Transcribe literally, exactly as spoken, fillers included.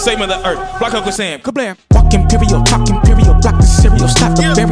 Say Mother Earth, block Uncle Sam, kablam. Walk imperial, talk imperial, block the cereal, stop the